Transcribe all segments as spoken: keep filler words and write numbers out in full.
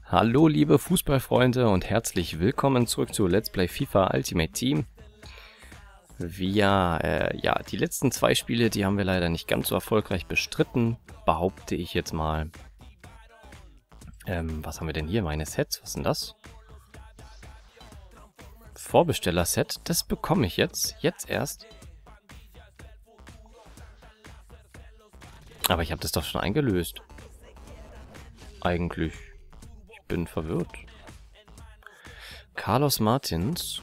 Hallo liebe Fußballfreunde und herzlich willkommen zurück zu Let's Play FIFA Ultimate Team. Wir, äh, ja, die letzten zwei Spiele, die haben wir leider nicht ganz so erfolgreich bestritten, behaupte ich jetzt mal. Ähm, was haben wir denn hier? Meine Sets, was ist denn das? Vorbesteller-Set, das bekomme ich jetzt, jetzt erst. Aber ich habe das doch schon eingelöst. Eigentlich. Ich bin verwirrt. Carlos Martins.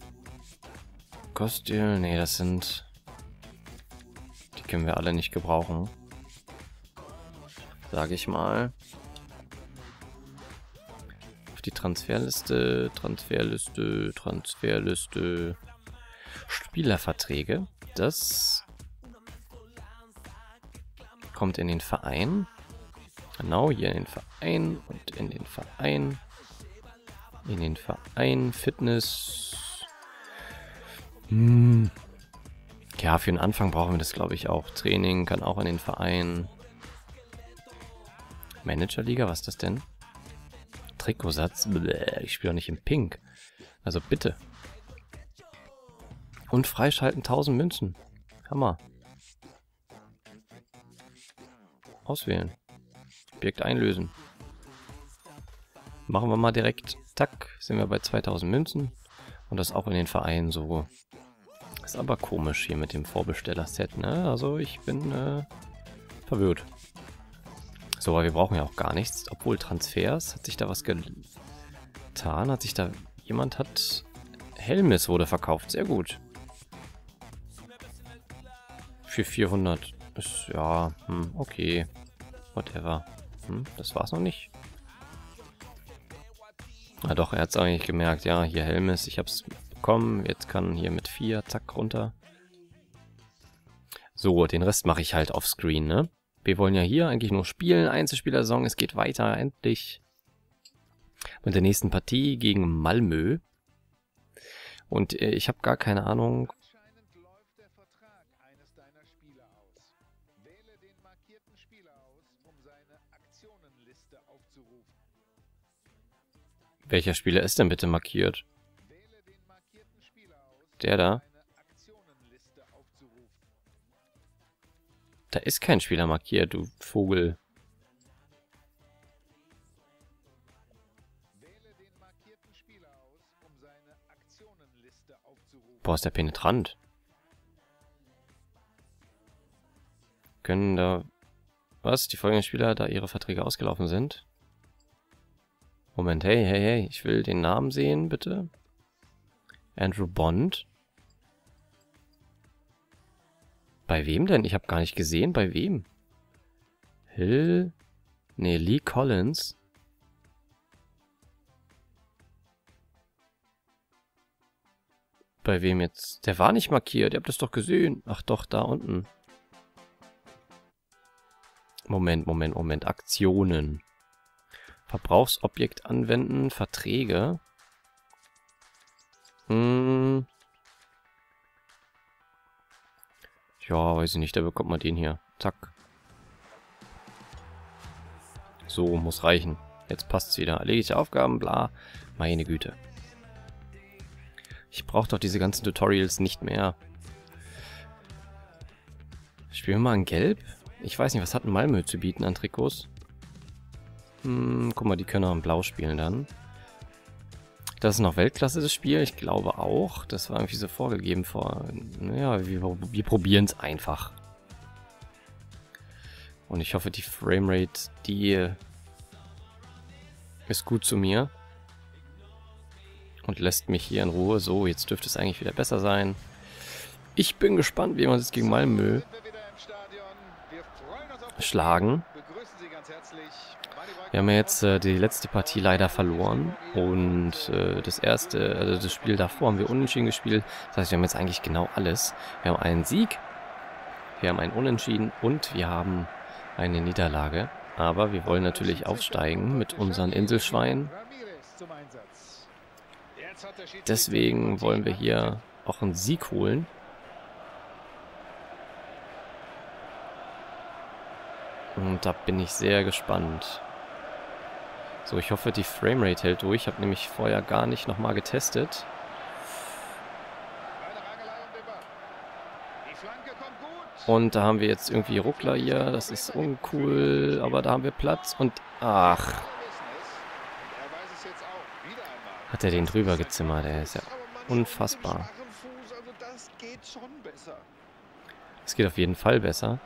Kostil, nee, das sind... Die können wir alle nicht gebrauchen. Sage ich mal. Auf die Transferliste, Transferliste, Transferliste. Spielerverträge. Das kommt in den Verein. Genau, hier in den Verein und in den Verein. In den Verein, Fitness. Hm. Ja, für den Anfang brauchen wir das, glaube ich, auch. Training kann auch in den Verein. Managerliga, was ist das denn? Trikotsatz? Bläh, ich spiele doch nicht in Pink. Also bitte. Und freischalten tausend Münzen. Hammer. Auswählen. Objekt einlösen. Machen wir mal direkt. Tack, sind wir bei zweitausend Münzen. Und das auch in den Vereinen so. Ist aber komisch hier mit dem Vorbesteller-Set, ne? Also ich bin äh, verwirrt. So, aber wir brauchen ja auch gar nichts. Obwohl Transfers, hat sich da was getan? Hat sich da... Jemand hat... Helmes wurde verkauft, sehr gut. Für vierhundert. Ist, ja, hm, okay. Whatever. Hm, das war's noch nicht. Ah doch, er hat es eigentlich gemerkt. Ja, hier Helmes, ich hab's bekommen. Jetzt kann hier mit vier, zack, runter. So, den Rest mache ich halt auf Screen, ne? Wir wollen ja hier eigentlich nur spielen. Einzelspieler-Saison, es geht weiter, endlich. Mit der nächsten Partie gegen Malmö. Und äh, ich habe gar keine Ahnung... Welcher Spieler ist denn bitte markiert? Der da? Da ist kein Spieler markiert, du Vogel. Boah, ist der penetrant. Können da... Was? Die folgenden Spieler, da ihre Verträge ausgelaufen sind? Moment, hey, hey, hey, ich will den Namen sehen, bitte. Andrew Bond. Bei wem denn? Ich habe gar nicht gesehen, bei wem? Hill? Nee, Lee Collins. Bei wem jetzt? Der war nicht markiert, ihr habt das doch gesehen. Ach doch, da unten. Moment, Moment, Moment. Aktionen. Verbrauchsobjekt anwenden, Verträge. Hm. Ja, weiß ich nicht, da bekommt man den hier. Zack. So, muss reichen. Jetzt passt's wieder. Erledigte Aufgaben, bla. Meine Güte. Ich brauche doch diese ganzen Tutorials nicht mehr. Spielen wir mal in Gelb? Ich weiß nicht, was hat ein Malmö zu bieten an Trikots? Hm, guck mal, die können auch in Blau spielen dann. Das ist noch Weltklasse, das Spiel. Ich glaube auch. Das war irgendwie so vorgegeben vor... Naja, wir, wir probieren es einfach. Und ich hoffe, die Framerate, die ist gut zu mir. Und lässt mich hier in Ruhe. So, jetzt dürfte es eigentlich wieder besser sein. Ich bin gespannt, wie wir uns gegen Malmö schlagen. Wir haben ja jetzt äh, die letzte Partie leider verloren und äh, das erste, also das Spiel davor haben wir unentschieden gespielt. Das heißt, wir haben jetzt eigentlich genau alles. Wir haben einen Sieg, wir haben einen Unentschieden und wir haben eine Niederlage. Aber wir wollen natürlich aufsteigen mit unseren Inselschweinen. Deswegen wollen wir hier auch einen Sieg holen. Und da bin ich sehr gespannt. So, ich hoffe, die Framerate hält durch. Ich habe nämlich vorher gar nicht nochmal getestet. Und da haben wir jetzt irgendwie Ruckler hier. Das ist uncool, aber da haben wir Platz. Und ach. Hat er den drüber gezimmert? Der ist ja unfassbar. Es geht auf jeden Fall besser.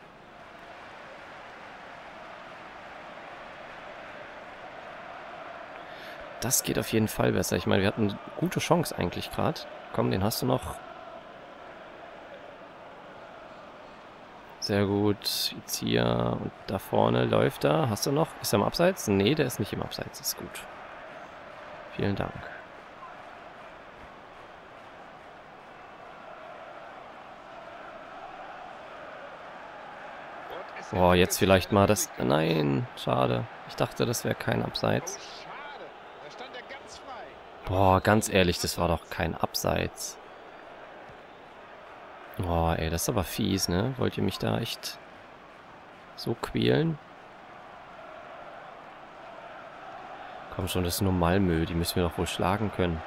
Das geht auf jeden Fall besser. Ich meine, wir hatten eine gute Chance eigentlich gerade. Komm, den hast du noch. Sehr gut. Jetzt hier und da vorne läuft er. Hast du noch? Ist er im Abseits? Nee, der ist nicht im Abseits. Ist gut. Vielen Dank. Boah, jetzt vielleicht mal das... Nein, schade. Ich dachte, das wäre kein Abseits. Boah, ganz ehrlich, das war doch kein Abseits. Boah, ey, das ist aber fies, ne? Wollt ihr mich da echt so quälen? Komm schon, das ist nur Malmö. Die müssen wir doch wohl schlagen können.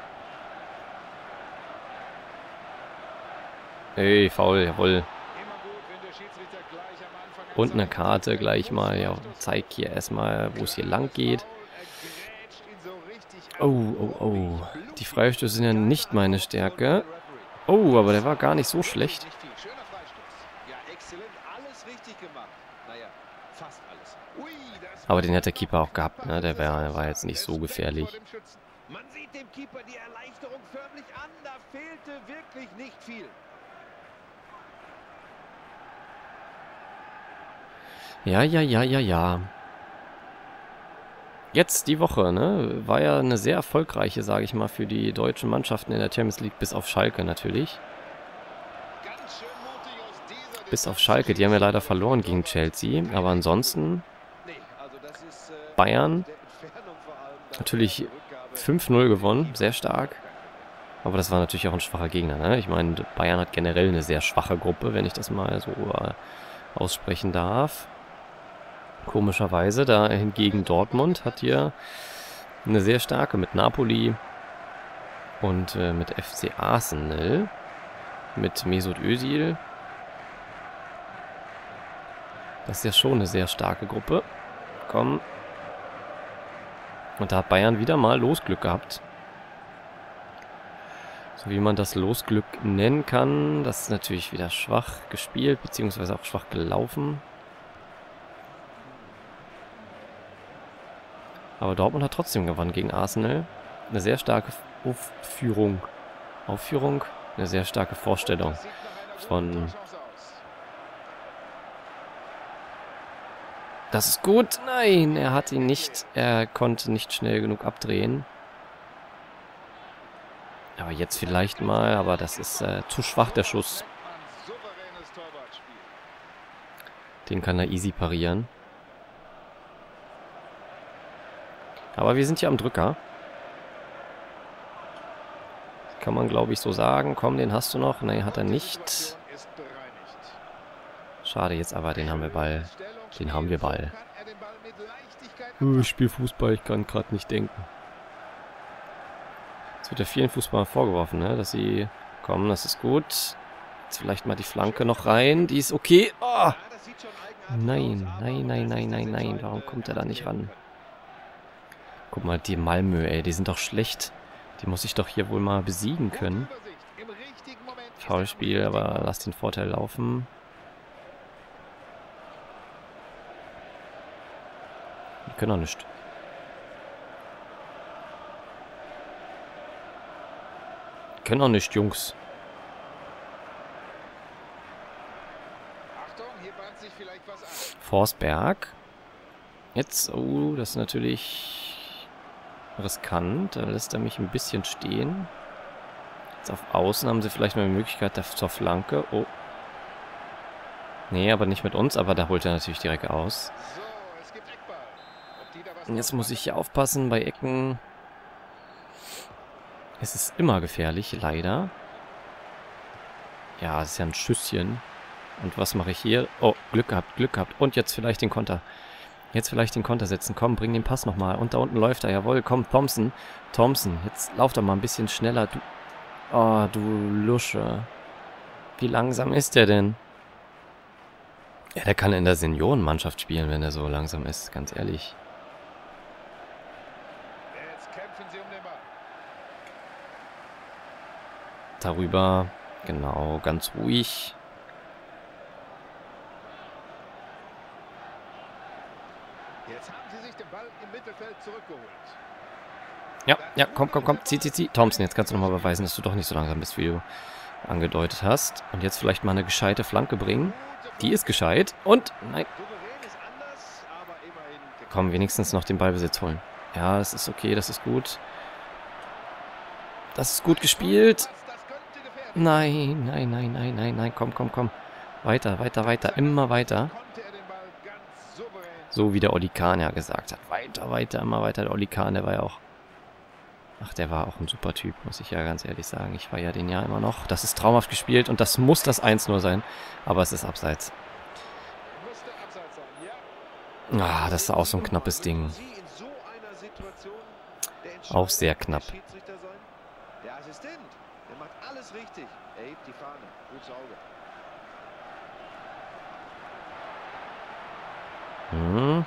Ey, faul, jawohl. Und eine Karte gleich mal. Ja, zeig hier erstmal, wo es hier lang geht. Oh, oh, oh. Die Freistöße sind ja nicht meine Stärke. Oh, aber der war gar nicht so schlecht. Aber den hat der Keeper auch gehabt, ne? Der war, der war jetzt nicht so gefährlich. Man sieht dem Keeper die Erleichterung förmlich an. Da fehlte wirklich nicht viel. Ja, ja, ja, ja, ja. Jetzt die Woche, ne? War ja eine sehr erfolgreiche, sage ich mal, für die deutschen Mannschaften in der Champions League, bis auf Schalke natürlich. Bis auf Schalke, die haben ja leider verloren gegen Chelsea, aber ansonsten Bayern natürlich fünf null gewonnen, sehr stark. Aber das war natürlich auch ein schwacher Gegner, ne? Ich meine, Bayern hat generell eine sehr schwache Gruppe, wenn ich das mal so äh, aussprechen darf. Komischerweise, da hingegen Dortmund hat hier eine sehr starke mit Napoli und äh, mit F C Arsenal, mit Mesut Özil. Das ist ja schon eine sehr starke Gruppe. Komm. Und da hat Bayern wieder mal Losglück gehabt. So wie man das Losglück nennen kann. Das ist natürlich wieder schwach gespielt, beziehungsweise auch schwach gelaufen. Aber Dortmund hat trotzdem gewonnen gegen Arsenal. Eine sehr starke Aufführung. Aufführung? Eine sehr starke Vorstellung von... Das ist gut. Nein, er hat ihn nicht. Er konnte nicht schnell genug abdrehen. Aber jetzt vielleicht mal. Aber das ist äh, zu schwach, der Schuss. Den kann er easy parieren. Aber wir sind hier am Drücker. Kann man, glaube ich, so sagen. Komm, den hast du noch. Nein, hat er nicht. Schade jetzt aber, den haben wir Ball. Den haben wir Ball. Oh, ich spiele Fußball, ich kann gerade nicht denken. Es wird ja vielen Fußballern vorgeworfen, ne? Dass sie... Komm, das ist gut. Jetzt vielleicht mal die Flanke noch rein. Die ist okay. Oh! Nein, nein, nein, nein, nein, nein. Warum kommt er da nicht ran? Guck mal, die Malmö, ey, die sind doch schlecht. Die muss ich doch hier wohl mal besiegen können. Foulspiel, aber lass den Vorteil laufen. Die können doch nicht. Die können doch nicht, Jungs. Forsberg. Jetzt, oh, das ist natürlich... riskant, da lässt er mich ein bisschen stehen. Jetzt auf Außen haben sie vielleicht mal die Möglichkeit zur Flanke. Oh. Nee, aber nicht mit uns, aber da holt er natürlich direkt aus. Und jetzt muss ich hier aufpassen bei Ecken. Es ist immer gefährlich, leider. Ja, es ist ja ein Schüsschen. Und was mache ich hier? Oh, Glück gehabt, Glück gehabt. Und jetzt vielleicht den Konter. Jetzt vielleicht den Konter setzen. Komm, bring den Pass nochmal. Und da unten läuft er. Jawohl, komm, Thompson. Thompson, jetzt lauf doch mal ein bisschen schneller. Du, oh, du Lusche. Wie langsam ist der denn? Ja, der kann in der Seniorenmannschaft spielen, wenn er so langsam ist. Ganz ehrlich. Darüber. Genau, ganz ruhig. Jetzt haben sie sich den Ball im Mittelfeld zurückgeholt. Ja, ja, komm, komm, komm, zieh, zieh, zieh. Thompson, jetzt kannst du nochmal beweisen, dass du doch nicht so langsam bist, wie du angedeutet hast. Und jetzt vielleicht mal eine gescheite Flanke bringen. Die ist gescheit. Und, nein. Komm, wenigstens noch den Ballbesitz holen. Ja, das ist okay, das ist gut. Das ist gut gespielt. Nein, nein, nein, nein, nein, nein, komm, komm, komm. Weiter, weiter, weiter, immer weiter. So wie der Oli Kahn ja gesagt hat. Weiter, weiter, immer weiter. Der Oli Kahn, der war ja auch... Ach, der war auch ein super Typ, muss ich ja ganz ehrlich sagen. Ich feiere den ja immer noch. Das ist traumhaft gespielt und das muss das eins null sein. Aber es ist abseits. Ah, das ist auch so ein knappes Ding. Auch sehr knapp. Der Assistent, der macht alles richtig. Er hebt die Fahne. Gutes Auge. Hm.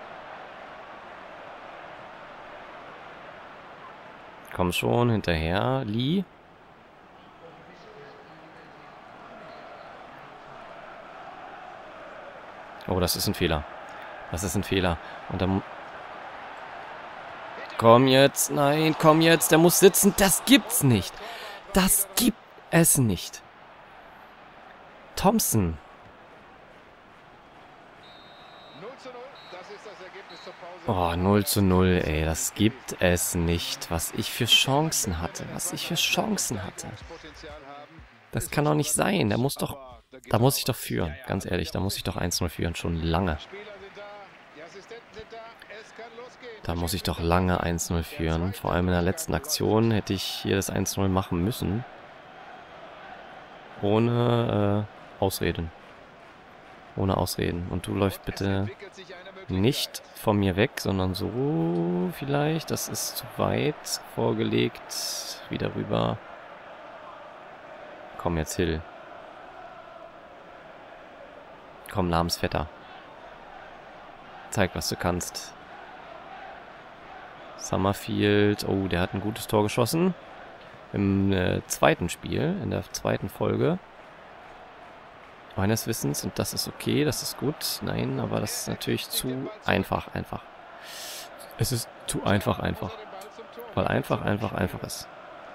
Komm schon, hinterher, Lee. Oh, das ist ein Fehler. Das ist ein Fehler. Und dann... Komm jetzt, nein, komm jetzt, der muss sitzen. Das gibt's nicht. Das gibt es nicht. Thompson. Oh, null zu null, ey, das gibt es nicht. Was ich für Chancen hatte, was ich für Chancen hatte. Das kann doch nicht sein, der muss doch... Da muss ich doch führen, ganz ehrlich, da muss ich doch eins null führen, schon lange. Da muss ich doch lange eins null führen. Vor allem in der letzten Aktion hätte ich hier das eins null machen müssen. Ohne äh, Ausreden. Ohne Ausreden. Und du läufst bitte nicht von mir weg, sondern so vielleicht. Das ist zu weit vorgelegt. Wieder rüber. Komm jetzt, Hill. Komm, Namensvetter. Zeig, was du kannst. Summerfield. Oh, der hat ein gutes Tor geschossen. Im äh, zweiten Spiel, in der zweiten Folge. Meines Wissens. Und das ist okay, das ist gut. Nein, aber das ist natürlich zu einfach, einfach. Es ist zu einfach, einfach. Weil einfach, einfach, einfach ist.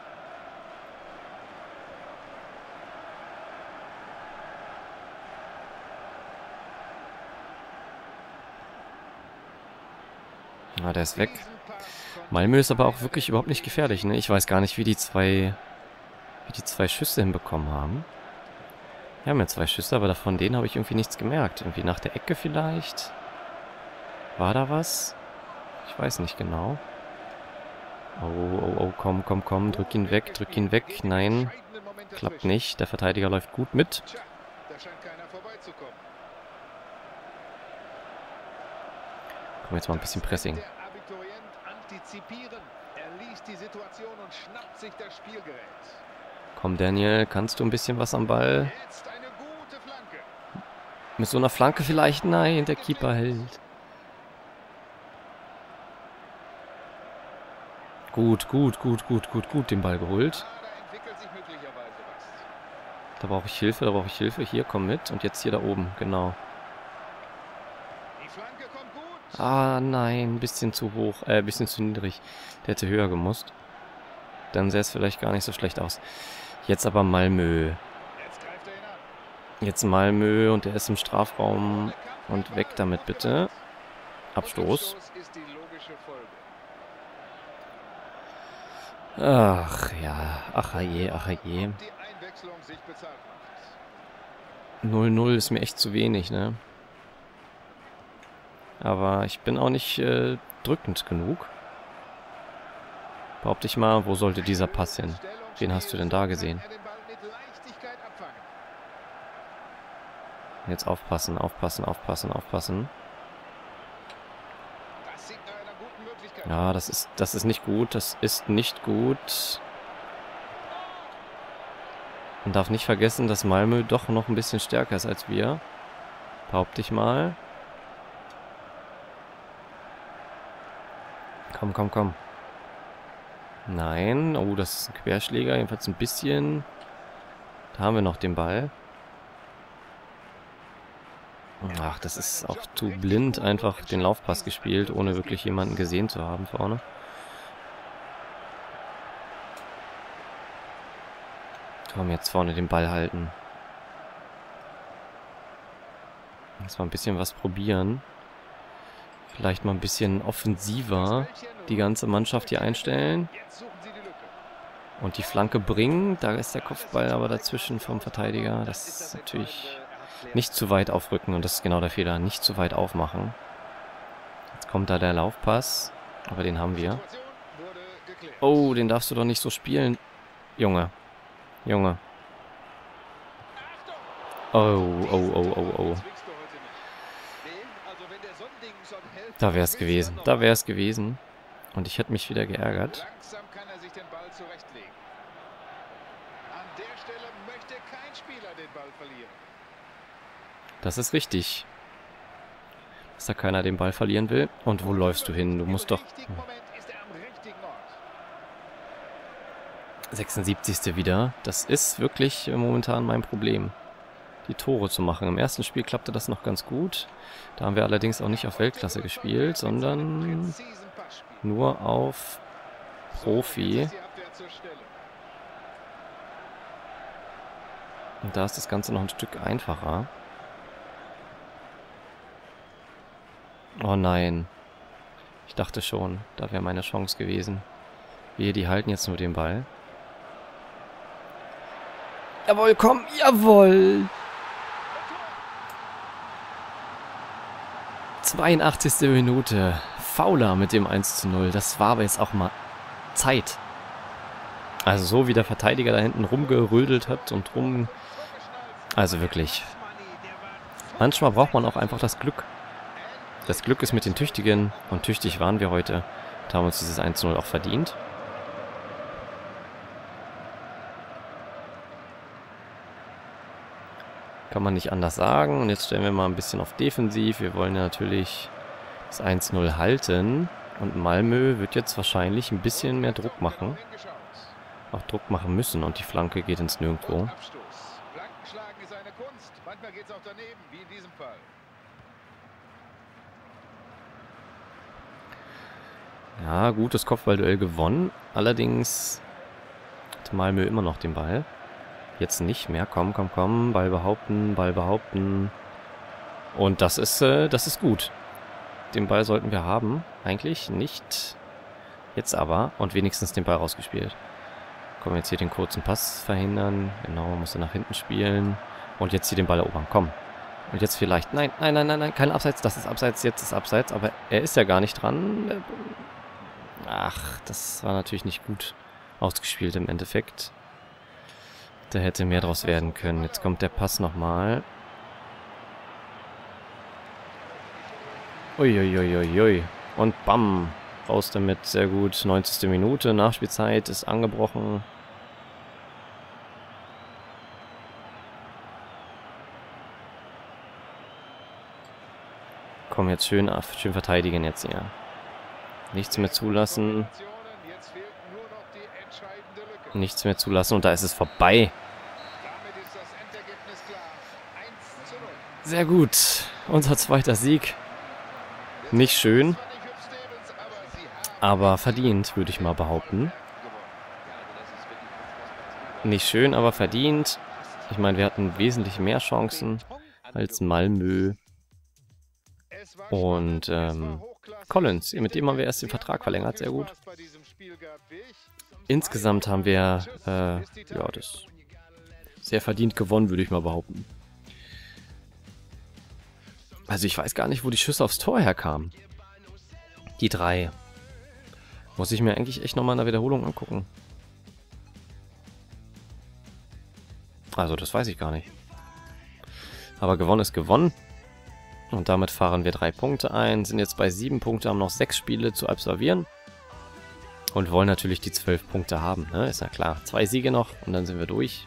Ah, der ist weg. Malmö ist aber auch wirklich überhaupt nicht gefährlich, ne? Ich weiß gar nicht, wie die zwei, wie die zwei Schüsse hinbekommen haben. Wir haben ja zwei Schüsse, aber davon denen habe ich irgendwie nichts gemerkt. Irgendwie nach der Ecke vielleicht. War da was? Ich weiß nicht genau. Oh, oh, oh, komm, komm, komm. Drück ihn weg, drück ihn weg. Nein, klappt nicht. Der Verteidiger läuft gut mit. Komm, jetzt mal ein bisschen Pressing. Komm, Daniel, kannst du ein bisschen was am Ball? Mit so einer Flanke vielleicht? Nein, der Keeper hält. Gut, gut, gut, gut, gut, gut, den Ball geholt. Da brauche ich Hilfe, da brauche ich Hilfe. Hier, komm mit. Und jetzt hier da oben, genau. Ah, nein, ein bisschen zu hoch, äh, ein bisschen zu niedrig. Der hätte höher gemusst. Dann sähe es vielleicht gar nicht so schlecht aus. Jetzt aber Malmö. Jetzt Malmö und der ist im Strafraum. Und weg damit bitte. Abstoß. Ach ja, ach je, ach je. null null ist mir echt zu wenig, ne? Aber ich bin auch nicht äh, drückend genug. Behaupte ich mal, wo sollte dieser Pass hin? Wen hast du denn da gesehen? Jetzt aufpassen, aufpassen, aufpassen, aufpassen. Ja, das ist, das ist nicht gut. Das ist nicht gut. Man darf nicht vergessen, dass Malmö doch noch ein bisschen stärker ist als wir. Behaupte ich mal. Komm, komm, komm. Nein. Oh, das ist ein Querschläger. Jedenfalls ein bisschen. Da haben wir noch den Ball. Ach, das ist auch zu blind, einfach den Laufpass gespielt, ohne wirklich jemanden gesehen zu haben vorne. Komm, jetzt vorne den Ball halten. Jetzt mal ein bisschen was probieren. Vielleicht mal ein bisschen offensiver die ganze Mannschaft hier einstellen. Und die Flanke bringen. Da ist der Kopfball aber dazwischen vom Verteidiger. Das ist natürlich nicht zu weit aufrücken. Und das ist genau der Fehler. Nicht zu weit aufmachen. Jetzt kommt da der Laufpass. Aber den haben wir. Oh, den darfst du doch nicht so spielen. Junge. Junge. Oh, oh, oh, oh, oh. Da wäre es gewesen. Da wäre es gewesen. Und ich hätte mich wieder geärgert. Das ist richtig. Dass da keiner den Ball verlieren will. Und wo läufst du hin? Du musst doch... sechsundsiebzigste wieder. Das ist wirklich momentan mein Problem, die Tore zu machen. Im ersten Spiel klappte das noch ganz gut. Da haben wir allerdings auch nicht auf Weltklasse gespielt, sondern nur auf Profi. Und da ist das Ganze noch ein Stück einfacher. Oh nein. Ich dachte schon, da wäre meine Chance gewesen. Wir, die halten jetzt nur den Ball. Jawohl, komm, jawohl! zweiundachtzigste Minute. Fauler mit dem eins zu null. Das war aber jetzt auch mal Zeit. Also so wie der Verteidiger da hinten rumgerödelt hat und rum... Also wirklich. Manchmal braucht man auch einfach das Glück. Das Glück ist mit den Tüchtigen. Und tüchtig waren wir heute. Und haben uns dieses eins zu null auch verdient. Kann man nicht anders sagen. Und jetzt stellen wir mal ein bisschen auf Defensiv. Wir wollen ja natürlich das eins zu null halten. Und Malmö wird jetzt wahrscheinlich ein bisschen mehr Druck machen. Auch Druck machen müssen. Und die Flanke geht ins Nirgendwo. Ja, gutes Kopfballduell gewonnen. Allerdings hat Malmö immer noch den Ball. Jetzt nicht mehr. Komm, komm, komm. Ball behaupten, Ball behaupten. Und das ist, äh, das ist gut. Den Ball sollten wir haben. Eigentlich nicht. Jetzt aber. Und wenigstens den Ball rausgespielt. Komm, jetzt hier den kurzen Pass verhindern. Genau, muss er nach hinten spielen. Und jetzt hier den Ball erobern. Komm. Und jetzt vielleicht... Nein, nein, nein, nein, nein. Kein Abseits. Das ist Abseits. Jetzt ist Abseits. Aber er ist ja gar nicht dran. Ach, das war natürlich nicht gut ausgespielt im Endeffekt. Da hätte mehr draus werden können. Jetzt kommt der Pass nochmal. Uiuiuiui. Und bam. Raus damit. Sehr gut. neunzigste Minute. Nachspielzeit ist angebrochen. Komm, jetzt schön auf. Schön verteidigen jetzt hier. Nichts mehr zulassen. Nichts mehr zulassen. Und da ist es vorbei. Sehr gut. Unser zweiter Sieg. Nicht schön. Aber verdient, würde ich mal behaupten. Nicht schön, aber verdient. Ich meine, wir hatten wesentlich mehr Chancen als Malmö. Und ähm, Collins, mit dem haben wir erst den Vertrag verlängert. Sehr gut. Insgesamt haben wir äh, ja, das sehr verdient gewonnen, würde ich mal behaupten. Also ich weiß gar nicht, wo die Schüsse aufs Tor herkamen. Die drei. Muss ich mir eigentlich echt nochmal in der Wiederholung angucken. Also das weiß ich gar nicht. Aber gewonnen ist gewonnen. Und damit fahren wir drei Punkte ein. Sind jetzt bei sieben Punkten, haben noch sechs Spiele zu absolvieren. Und wollen natürlich die zwölf Punkte haben, ne? Ist ja klar. Zwei Siege noch und dann sind wir durch.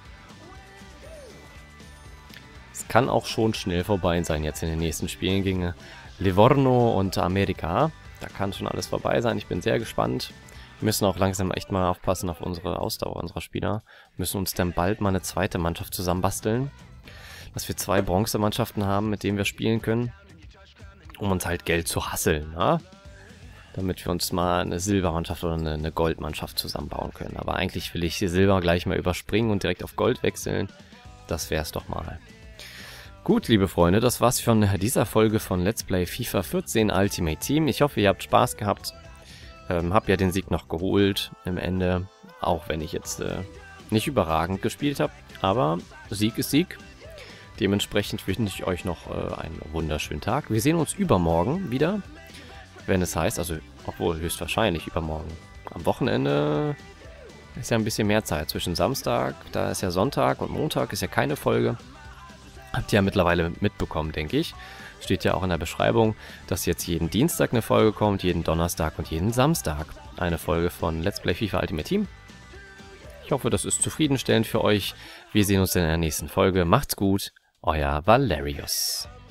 Es kann auch schon schnell vorbei sein jetzt in den nächsten Spielen gegen Livorno und America. Da kann schon alles vorbei sein. Ich bin sehr gespannt. Wir müssen auch langsam echt mal aufpassen auf unsere Ausdauer unserer Spieler. Wir müssen uns dann bald mal eine zweite Mannschaft zusammenbasteln. Dass wir zwei Bronzemannschaften haben, mit denen wir spielen können. Um uns halt Geld zu hasseln, ne? Damit wir uns mal eine Silbermannschaft oder eine, eine Goldmannschaft zusammenbauen können. Aber eigentlich will ich die Silber gleich mal überspringen und direkt auf Gold wechseln. Das wär's doch mal. Gut, liebe Freunde, das war's von dieser Folge von Let's Play FIFA vierzehn Ultimate Team. Ich hoffe, ihr habt Spaß gehabt. Ähm, hab ja den Sieg noch geholt im Ende. Auch wenn ich jetzt äh, nicht überragend gespielt habe. Aber Sieg ist Sieg. Dementsprechend wünsche ich euch noch äh, einen wunderschönen Tag. Wir sehen uns übermorgen wieder. Wenn es heißt, also, obwohl höchstwahrscheinlich übermorgen. Am Wochenende ist ja ein bisschen mehr Zeit. Zwischen Samstag, da ist ja Sonntag und Montag ist ja keine Folge. Habt ihr ja mittlerweile mitbekommen, denke ich. Steht ja auch in der Beschreibung, dass jetzt jeden Dienstag eine Folge kommt, jeden Donnerstag und jeden Samstag eine Folge von Let's Play FIFA Ultimate Team. Ich hoffe, das ist zufriedenstellend für euch. Wir sehen uns in der nächsten Folge. Macht's gut, euer Valerius.